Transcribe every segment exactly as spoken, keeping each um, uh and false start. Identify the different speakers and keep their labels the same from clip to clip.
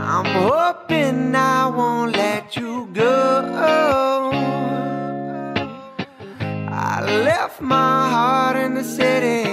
Speaker 1: I'm hoping I won't let you go. I left my heart in the city,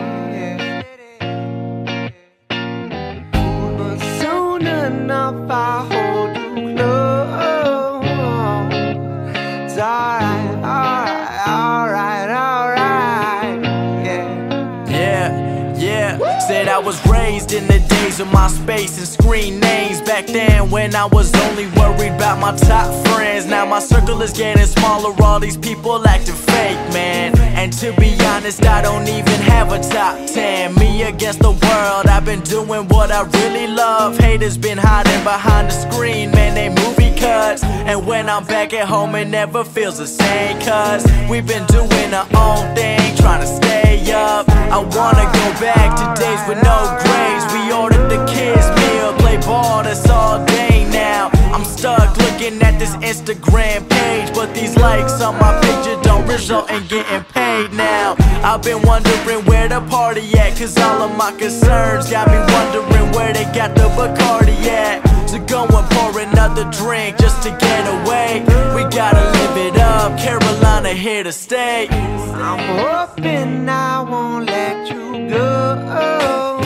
Speaker 1: but soon enough I'll hold you close. It's alright, alright, alright, alright, yeah.
Speaker 2: Yeah, yeah. Said I was raised in the days of MySpace and screen names. Back then when I was only worried about my top friends. Now my circle is getting smaller, all these people acting fake, man. And to be honest, I don't even have a top ten. Me against the world, I've been doing what I really love. Haters been hiding behind the screen, man, they movie cuts. And when I'm back at home, it never feels the same, cause we've been doing our own thing, trying to stay up. I wanna go back to days with no grades. We ordered the kids meal, play ball, that's all day now. I'm stuck looking at this Instagram page, but these likes on my picture don't result in getting paid now. I've been wondering where the party at, cause all of my concerns got me wondering where they got the Bacardi at. So go and pour another drink just to get away. We gotta live it up, Carolina here to stay.
Speaker 1: I'm hoping I won't let you go.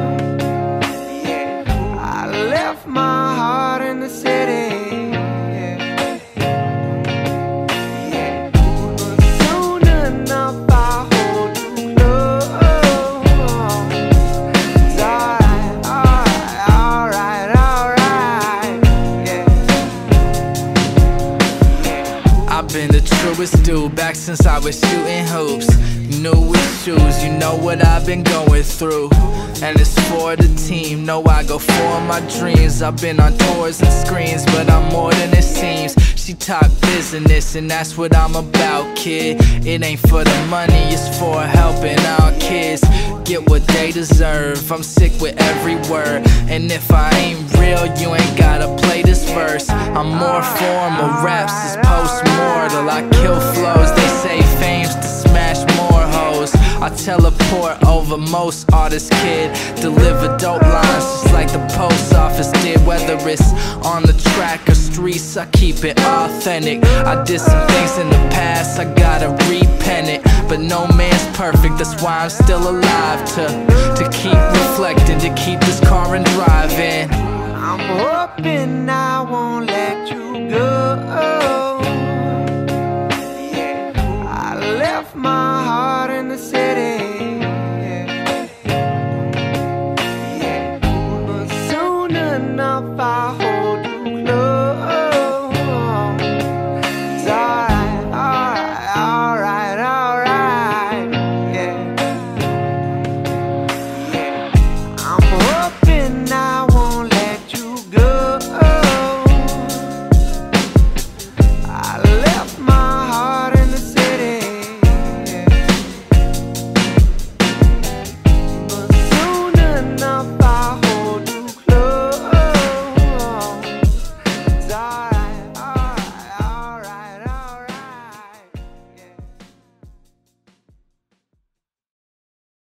Speaker 1: I left my heart in the city, but soon enough I'll hold you close. It's alright, alright, alright, alright, yeah.
Speaker 3: I've been the truest dude back since I was shooting hoops. New issues, you know what I've been going through. And it's for the team, know I go for my dreams. I've been on tours and screens, but I'm more than it seems. She talk business and that's what I'm about, kid. It ain't for the money, it's for helping our kids get what they deserve. I'm sick with every word, and if I ain't real, you ain't gotta play this verse. I'm more formal, raps is post-mortal. I kill flows, they say fame's to smash more hoes. I teleport over most artists, kid. Deliver dope lines just like the post office did. Whether it's on the track or streets, I keep it authentic. I did some things in the past, I gotta repent it. But no man's perfect, that's why I'm still alive. To, to keep reflecting, to keep this car and driving.
Speaker 1: I'm hoping I won't let you go. I left my heart in the city, but soon enough I'll hold